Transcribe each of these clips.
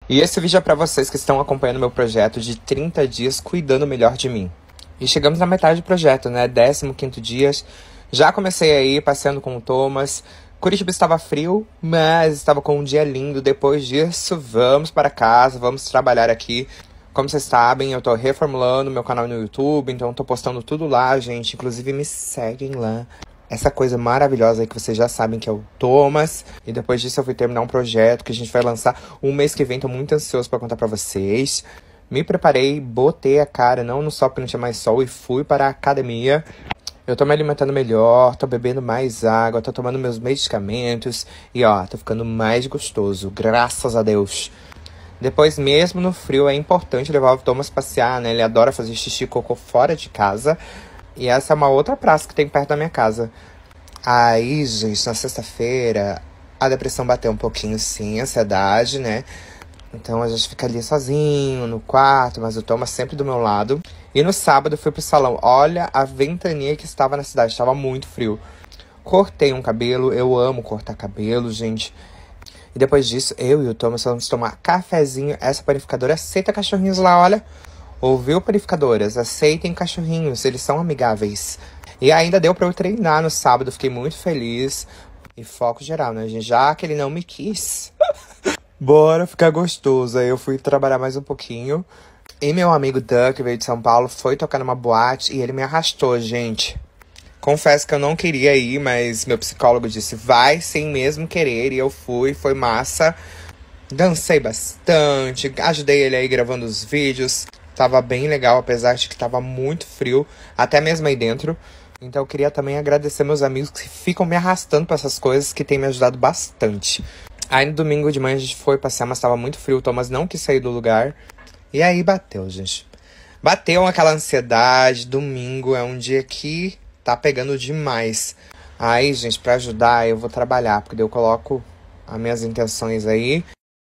E esse vídeo é pra vocês que estão acompanhando meu projeto de 30 dias cuidando melhor de mim. E chegamos na metade do projeto, né? 15º dia. Já comecei aí passeando com o Thomas. Curitiba estava frio, mas estava com um dia lindo. Depois disso, vamos para casa, vamos trabalhar aqui. Como vocês sabem, eu tô reformulando meu canal no YouTube, então tô postando tudo lá, gente. Inclusive, me seguem lá. Essa coisa maravilhosa aí que vocês já sabem que é o Thomas. E depois disso eu fui terminar um projeto que a gente vai lançar um mês que vem. Tô muito ansioso pra contar pra vocês. Me preparei, botei a cara, não no sol porque não tinha mais sol, e fui para a academia. Eu tô me alimentando melhor, tô bebendo mais água, tô tomando meus medicamentos. E ó, tô ficando mais gostoso, graças a Deus. Depois, mesmo no frio, é importante levar o Thomas passear, né? Ele adora fazer xixi e cocô fora de casa. E essa é uma outra praça que tem perto da minha casa. Aí, gente, na sexta-feira, a depressão bateu um pouquinho, sim, a ansiedade, né? Então a gente fica ali sozinho, no quarto, mas o Thomas sempre do meu lado. E no sábado fui pro salão. Olha a ventania que estava na cidade, estava muito frio. Cortei um cabelo, eu amo cortar cabelo, gente. E depois disso, eu e o Thomas vamos tomar cafezinho. Essa panificadora aceita cachorrinhos lá, olha. Ouviu, panificadoras? Aceitem cachorrinhos, eles são amigáveis. E ainda deu pra eu treinar no sábado, fiquei muito feliz. E foco geral, né, gente? Já que ele não me quis, bora ficar gostoso. Aí eu fui trabalhar mais um pouquinho. E meu amigo Dan, que veio de São Paulo, foi tocar numa boate e ele me arrastou, gente. Confesso que eu não queria ir, mas meu psicólogo disse, vai sem mesmo querer. E eu fui, foi massa. Dancei bastante, ajudei ele aí gravando os vídeos. Tava bem legal, apesar de que tava muito frio, até mesmo aí dentro. Então eu queria também agradecer meus amigos que ficam me arrastando pra essas coisas, que tem me ajudado bastante. Aí no domingo de manhã a gente foi passear, mas tava muito frio, o Thomas não quis sair do lugar. E aí bateu, gente. Bateu aquela ansiedade, domingo é um dia que tá pegando demais. Aí, gente, pra ajudar eu vou trabalhar, porque daí eu coloco as minhas intenções aí.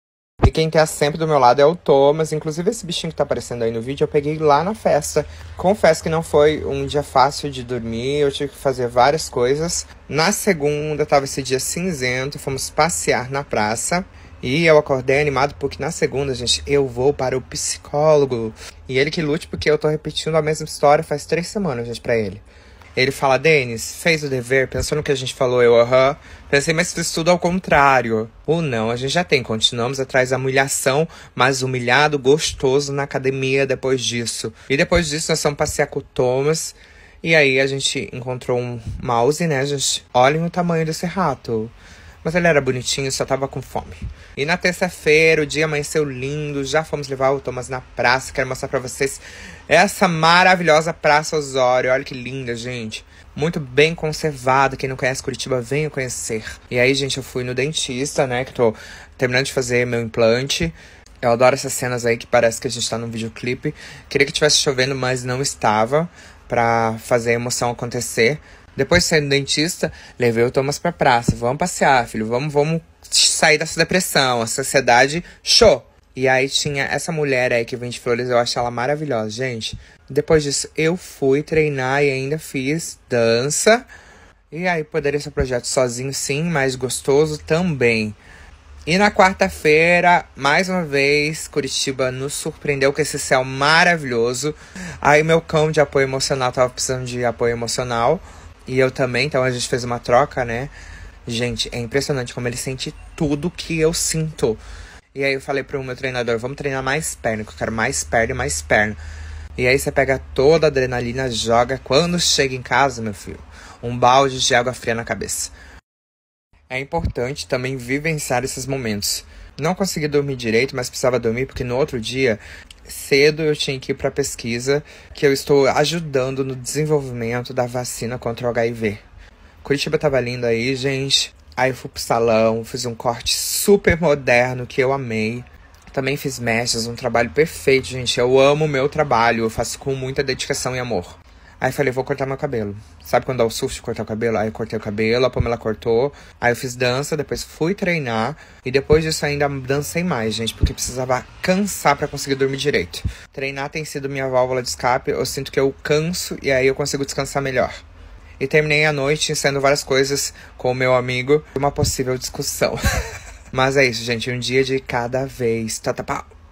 E quem tá sempre do meu lado é o Thomas. Inclusive esse bichinho que tá aparecendo aí no vídeo eu peguei lá na festa. Confesso que não foi um dia fácil de dormir, eu tive que fazer várias coisas. Na segunda tava esse dia cinzento, fomos passear na praça. E eu acordei animado porque na segunda, gente, eu vou para o psicólogo. E ele que lute porque eu tô repetindo a mesma história faz 3 semanas, gente, pra ele. Ele fala, Denis, fez o dever, pensou no que a gente falou, eu, aham. Pensei, mas fiz tudo ao contrário. Ou não, a gente já tem, continuamos atrás da humilhação, mas humilhado, gostoso na academia depois disso. E depois disso nós fomos passear com o Thomas. E aí a gente encontrou um mouse, né, gente? Olhem o tamanho desse rato. Mas ele era bonitinho, só tava com fome. E na terça-feira, o dia amanheceu lindo. Já fomos levar o Thomas na praça. Quero mostrar pra vocês essa maravilhosa Praça Osório. Olha que linda, gente. Muito bem conservada. Quem não conhece Curitiba, venha conhecer. E aí, gente, eu fui no dentista, né? Que tô terminando de fazer meu implante. Eu adoro essas cenas aí que parece que a gente tá num videoclipe. Queria que tivesse chovendo, mas não estava. Pra fazer a emoção acontecer. Depois de sair do dentista, levei o Thomas pra praça. Vamos passear, filho. Vamos sair dessa depressão. A sociedade, show! E aí tinha essa mulher aí que vende flores. Eu acho ela maravilhosa, gente. Depois disso, eu fui treinar e ainda fiz dança. E aí poderia ser um projeto sozinho, sim, mas gostoso também. E na quarta-feira, mais uma vez, Curitiba nos surpreendeu com esse céu maravilhoso. Aí meu cão de apoio emocional tava precisando de apoio emocional. E eu também, então a gente fez uma troca, né? Gente, é impressionante como ele sente tudo que eu sinto. E aí eu falei pro meu treinador, vamos treinar mais perna, que eu quero mais perna e mais perna. E aí você pega toda a adrenalina, joga. Quando chega em casa, meu filho, um balde de água fria na cabeça. É importante também vivenciar esses momentos. Não consegui dormir direito, mas precisava dormir porque no outro dia, cedo eu tinha que ir para a pesquisa que eu estou ajudando no desenvolvimento da vacina contra o HIV. Curitiba tava lindo aí, gente. Aí eu fui pro salão, fiz um corte super moderno que eu amei. Também fiz mechas, um trabalho perfeito, gente. Eu amo o meu trabalho, eu faço com muita dedicação e amor. Aí falei, vou cortar meu cabelo. Sabe quando dá o susto de cortar o cabelo? Aí eu cortei o cabelo, a Pamela cortou. Aí eu fiz dança, depois fui treinar. E depois disso ainda dancei mais, gente. Porque precisava cansar pra conseguir dormir direito. Treinar tem sido minha válvula de escape. Eu sinto que eu canso e aí eu consigo descansar melhor. E terminei a noite ensaiando várias coisas com o meu amigo. Uma possível discussão. Mas é isso, gente. Um dia de cada vez. Tá, tá, pau.